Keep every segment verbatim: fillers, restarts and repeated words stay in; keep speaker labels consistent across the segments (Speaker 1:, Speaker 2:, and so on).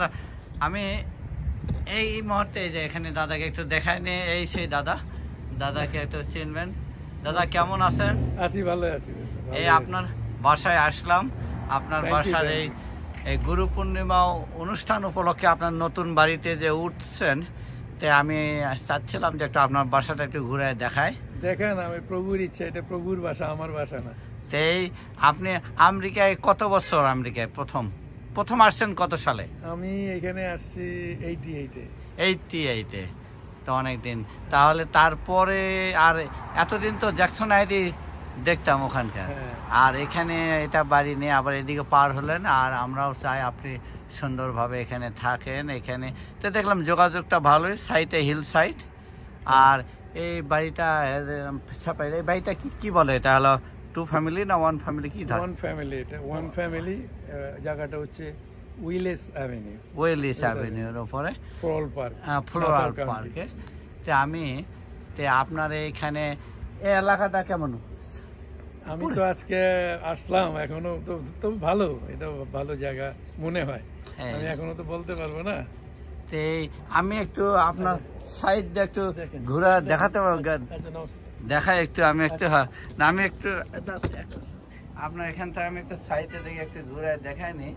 Speaker 1: দাদা আমি এই মুহূর্তে যে এখানে দাদাকে একটু দেখাই নিয়ে এই সেই দাদা দাদাকে একটু চিনবেন। দাদা কেমন আছেন?
Speaker 2: আছি, ভালো আছি।
Speaker 1: এই আপনার বাসায় আসলাম, আপনার বাসার এই এই গুরু পূর্ণিমা অনুষ্ঠান উপলক্ষে আপনার নতুন বাড়িতে যে উঠছেন, তো আমি চাচ্ছিলাম যে একটু আপনার বাসাটা একটু ঘুরে দেখায়।
Speaker 2: দেখেন, আমি প্রভুর ইচ্ছা, এটা প্রভুর বাসা, আমার বাসা না।
Speaker 1: তো এই আপনি আমেরিকায় কত বছর? আমেরিকায় প্রথম প্রথম আসছেন কত সালে?
Speaker 2: আমি এখানে আসছি এইটি এইটে
Speaker 1: এইটটি এইটে, তো অনেক দিন। তাহলে তারপরে আর এতদিন তো জ্যাকসন আইডি দেখতাম ওখানকার, আর এখানে এটা বাড়ি নিয়ে আবার এদিকে পার হলেন, আর আমরাও চাই আপনি সুন্দরভাবে এখানে থাকেন। এখানে তো দেখলাম যোগাযোগটা ভালোই, সাইটে হিল সাইড। আর এই বাড়িটা এই বাড়িটা কি কি বলে, এটা হলো টু ফ্যামিলি না ওয়ান ফ্যামিলি? কি
Speaker 2: ওয়ান ফ্যামিলি, এটা ওয়ান ফ্যামিলি। জায়গাটা হচ্ছে উইলেস অ্যাভিনিউ,
Speaker 1: উইলিস অ্যাভিনিউর উপরে
Speaker 2: ফ্লোরাল পার্ক,
Speaker 1: ফ্লোরাল পার্কে। তো আমি তো আপনার এইখানে এই এলাকাটা কেমন?
Speaker 2: আমি তো আজকে আসলাম, এখনো তো তো ভালো, এটা ভালো জায়গা মনে হয়। আমি এখনো তো বলতে পারবো না।
Speaker 1: তো আমি একটু আপনার সাইড দিয়ে একটু ঘুরে দেখাতে পারবো, দেখাই একটু আমি একটু না আমি একটু আপনার এখান থেকে আমি একটু সাইডে দেখে একটু ঘুরে দেখাই নি,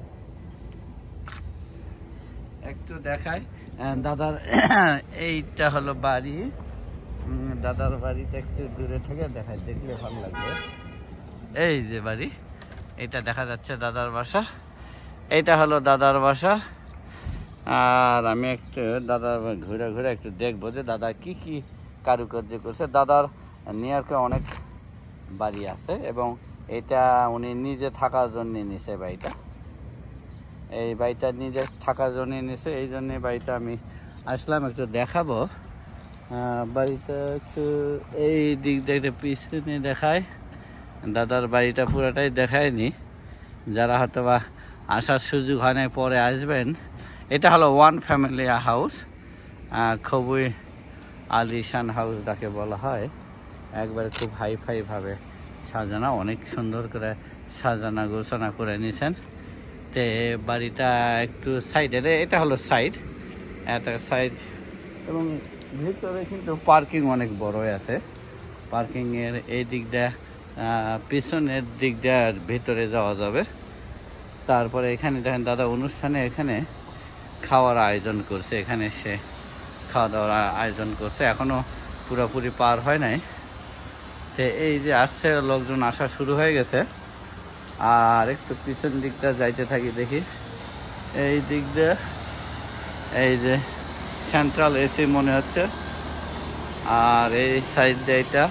Speaker 1: একটু দেখাই। দাদার এইটা হলো বাড়ি, দাদার বাড়িটা একটু দূরে থেকে দেখাই, দেখলে ভালো লাগবে। এই যে বাড়ি, এটা দেখা যাচ্ছে দাদার বাসা, এইটা হলো দাদার বাসা। আর আমি একটু দাদার ঘুরে ঘুরে একটু দেখবো যে দাদা কি কি কারুকার্য করছে। দাদার নিউ ইয়র্কে অনেক বাড়ি আছে, এবং এটা উনি নিজে থাকার জন্য নিছে বাড়িটা। এই বাড়িটা নিজে থাকার জন্য নিছে, এই জন্য বাড়িটা আমি আসলাম একটু দেখাবো। বাড়িটা একটু এই দিক দিয়ে একটু পিছনে দেখায়, দাদার বাড়িটা পুরোটাই দেখায়নি, যারা হয়তো বা আসার সুযোগ হয় না পরে আসবেন। এটা হলো ওয়ান ফ্যামিলি হাউস, খুবই আলিশান হাউস যাকে বলা হয়, একবারে খুব হাইফাই ভাবে সাজানো, অনেক সুন্দর করে সাজানো গোছানো করে নিয়েছেন। তে বাড়িটা একটু সাইডে, এটা হলো সাইড, একটা সাইড, এবং ভিতরে কিন্তু পার্কিং অনেক বড়ই আছে। পার্কিংয়ের এই দিকটা পিছনের দিক দিয়ে ভিতরে যাওয়া যাবে। তারপরে এখানে দেখেন দাদা অনুষ্ঠানে এখানে খাওয়ার আয়োজন করছে, এখানে সে খাওয়া দাওয়ার আয়োজন করছে, এখনও পুরোপুরি পার হয় নাই। তো এই যে আসছে, লোকজন আসা শুরু হয়ে গেছে। আর একটু পিছন দিকটা যাইতে থাকি, দেখি এই দিক দিয়ে, এই যে সেন্ট্রাল এসি মনে হচ্ছে, আর এই সাইড দিয়ে এটা,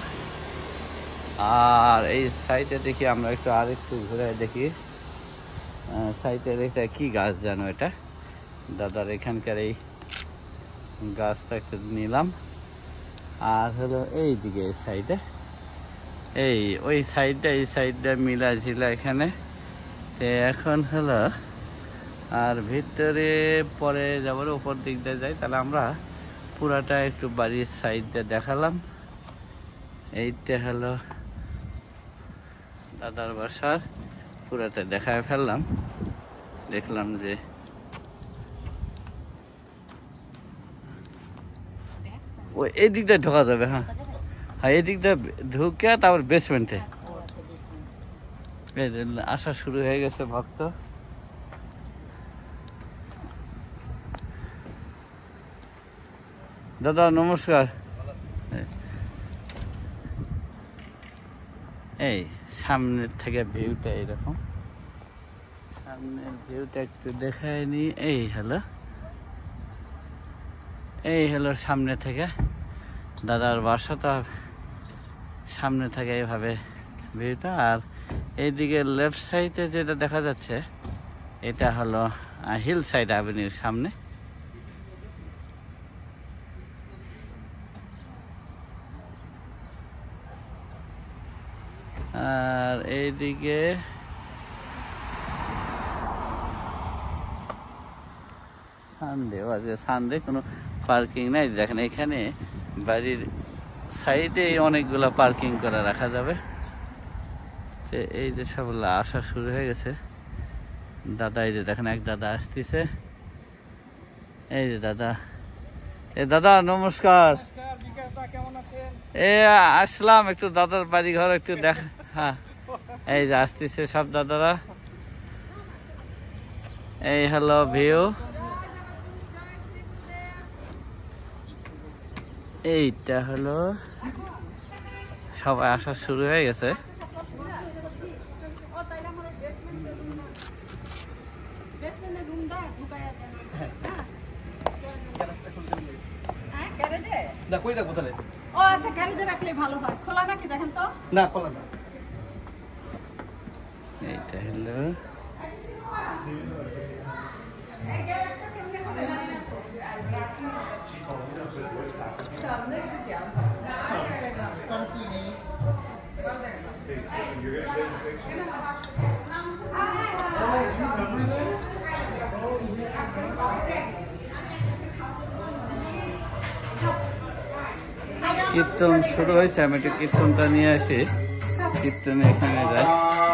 Speaker 1: আর এই সাইডে দেখি আমরা একটু আর একটু ঘুরে দেখি সাইডে এটা কি গাছ জানো, এটা দাদার এখানকার এই গাছটা একটু নিলাম। আর হলো এই দিকে এই সাইডে, এই ওই সাইডটা এই সাইডটা মিলা ছিল এখানে। তো এখন হলো আর ভিতরে পরে যাবার উপর দিক দিয়ে যাই, তাহলে আমরা পুরাটা একটু বাড়ির সাইডটা দেখালাম। এইটা হলো দাদার বাসার পুরাটা দেখায় ফেললাম, দেখলাম যে ও এই দিক দিয়ে ঢোকা যাবে। হ্যাঁ হ্যাঁ, এই দিক দিয়ে ঢুকে তারপর বেসমেন্টে আসা শুরু হয়ে গেছে ভক্ত। দাদা নমস্কার। এই সামনের থেকে ভিউটা এইরকম, সামনের ভিউটা একটু দেখায় নি। এই হলো এই হলো সামনে থেকে দাদার বাসাটা, সামনে থেকে এইভাবে ভিউটা। আর এইদিকে লেফট সাইডে যেটা দেখা যাচ্ছে, এটা হলো হিল সাইড অ্যাভিনিউর সামনে। আর এইদিকে সানডে, আজকে সানডে, কোনো পার্কিং নাই। দেখেন এখানে বাড়ির সাইডে অনেকগুলো পার্কিং করা রাখা যাবে। এই যে সব আসা শুরু হয়ে গেছে। দাদা এই যে দেখেন এক দাদা আসতেছে, এই যে দাদা, এ দাদা নমস্কার। এ আসলাম একটু দাদার বাড়ি ঘর একটু দেখ। হ্যাঁ এই যে আসতেছে সব দাদারা। এই হলো ভিউ, এইটা হলো সবাই আসা শুরু হয়ে গেছে। এইটা হলো কীর্তন শুরু হয়েছে, আমি একটু কীর্তনটা নিয়ে আসি। কীর্তনে এখানে যাই।